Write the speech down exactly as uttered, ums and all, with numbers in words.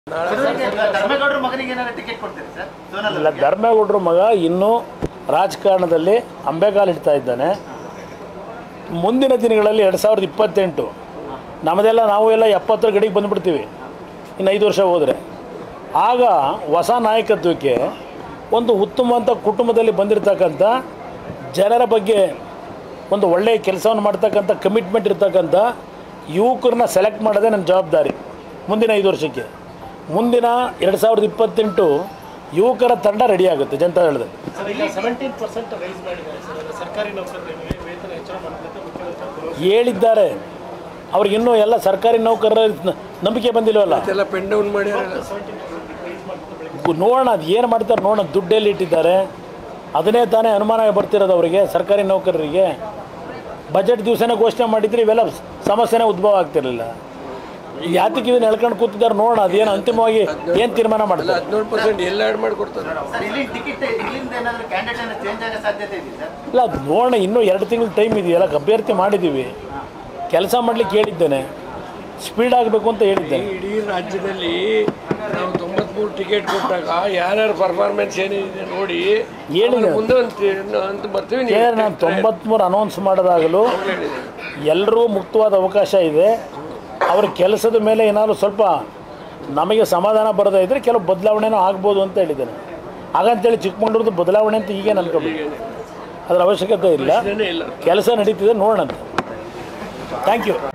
ಇಲ್ಲ, ಧರ್ಮೇಗೌಡರ ಮಗ ಇನ್ನೂ ರಾಜಕಾರಣದಲ್ಲಿ ಅಂಬೆಗಾಲು ಇಡ್ತಾ ಇದ್ದಾನೆ. ಮುಂದಿನ ದಿನಗಳಲ್ಲಿ ಎರಡು ಸಾವಿರದ ಇಪ್ಪತ್ತೆಂಟು ನಮ್ಮದೆಲ್ಲ ನಾವು ಎಲ್ಲ ಎಪ್ಪತ್ತರ ಗಡಿಗೆ ಬಂದುಬಿಡ್ತೀವಿ ಇನ್ನು ಐದು ವರ್ಷ ಹೋದರೆ. ಆಗ ಹೊಸ ನಾಯಕತ್ವಕ್ಕೆ ಒಂದು ಉತ್ತಮವಂತ ಕುಟುಂಬದಲ್ಲಿ ಬಂದಿರತಕ್ಕಂಥ ಜನರ ಬಗ್ಗೆ ಒಂದು ಒಳ್ಳೆಯ ಕೆಲಸವನ್ನು ಮಾಡ್ತಕ್ಕಂಥ ಕಮಿಟ್ಮೆಂಟ್ ಇರ್ತಕ್ಕಂಥ ಯುವಕರನ್ನ ಸೆಲೆಕ್ಟ್ ಮಾಡೋದೇ ನನ್ನ ಜವಾಬ್ದಾರಿ ಮುಂದಿನ ಐದು ವರ್ಷಕ್ಕೆ. ಮುಂದಿನ ಎರಡು ಸಾವಿರದ ಇಪ್ಪತ್ತೆಂಟು ಯುವಕರ ತಂಡ ರೆಡಿ ಆಗುತ್ತೆ ಜನತಾ ಹೇಳಿದೆ. ಹೇಳಿದ್ದಾರೆ ಅವ್ರಿಗಿನ್ನೂ ಎಲ್ಲ ಸರ್ಕಾರಿ ನೌಕರರ ನಂಬಿಕೆ ಬಂದಿಲ್ವಲ್ಲ, ನೋಡೋಣ ಅದು ಏನು ಮಾಡ್ತಾರೆ ನೋಡೋಣ. ದುಡ್ಡೆಲ್ಲಿ ಇಟ್ಟಿದ್ದಾರೆ ಅದನ್ನೇ ತಾನೇ ಅನುಮಾನ ಬರ್ತಿರೋದು ಅವರಿಗೆ. ಸರ್ಕಾರಿ ನೌಕರರಿಗೆ ಬಜೆಟ್ ದಿವಸನೇ ಘೋಷಣೆ ಮಾಡಿದರೆ ಇವೆಲ್ಲ ಸಮಸ್ಯೆನೇ ಉದ್ಭವ ಆಗ್ತಿರಲಿಲ್ಲ. ಯಾತಕ್ಕೆ ಇದನ್ನ ಎಳ್ಕೊಂಡು ಕೂತಿದ್ದಾರೆ ನೋಡೋಣ, ಅದೇನು ಅಂತಿಮವಾಗಿ ಏನು ತೀರ್ಮಾನ ಮಾಡ್ತಾರೆ. ಹದಿನೇಳು ಪರ್ಸೆಂಟ್ ಎಲ್ಲ ಆ್ಯಡ್ ಮಾಡಿಕೊಡ್ತಾರೆ. ಇಲ್ಲ, ಅದು ನೋಡೋಣ, ಇನ್ನೂ ಎರಡು ತಿಂಗಳು ಟೈಮ್ ಇದೆಯಲ್ಲ. ಅಭ್ಯರ್ಥಿ ಮಾಡಿದ್ದೀವಿ, ಕೆಲಸ ಮಾಡಲಿಕ್ಕೆ ಹೇಳಿದ್ದೇನೆ, ಸ್ಪೀಡ್ ಆಗಬೇಕು ಅಂತ ಹೇಳಿದ್ದೇನೆ. ಇಡೀ ರಾಜ್ಯದಲ್ಲಿ ನಾವು ತೊಂಬತ್ಮೂರು ಟಿಕೆಟ್ ಕೊಟ್ಟಾಗ ಯಾರ್ಯಾರು ಪರ್ಫಾರ್ಮೆನ್ಸ್ ಏನಿದೆ ನೋಡಿ ಹೇಳಿದೆ. ಮುಂದೆ ಅಂತ ಬರ್ತೀವಿ. ನಾನು ತೊಂಬತ್ಮೂರು ಅನೌನ್ಸ್ ಮಾಡೋದಾಗಲೂ ಎಲ್ಲರೂ ಮುಕ್ತವಾದ ಅವಕಾಶ ಇದೆ. ಅವ್ರ ಕೆಲಸದ ಮೇಲೆ ಏನಾದರೂ ಸ್ವಲ್ಪ ನಮಗೆ ಸಮಾಧಾನ ಬರೋದೇ ಇದ್ದರೆ ಕೆಲವು ಬದಲಾವಣೆನೂ ಆಗ್ಬೋದು ಅಂತ ಹೇಳಿದ್ದೇನೆ. ಹಾಗಂತೇಳಿ ಚಿಕ್ಕಮಗಳೂರದ್ದು ಬದಲಾವಣೆ ಅಂತ ಈಗೇನು ಅನ್ಕೋಬೇಕು, ಅದರ ಅವಶ್ಯಕತೆ ಇಲ್ಲ. ಕೆಲಸ ನಡೀತಿದೆ, ನೋಡೋಣ. Thank you.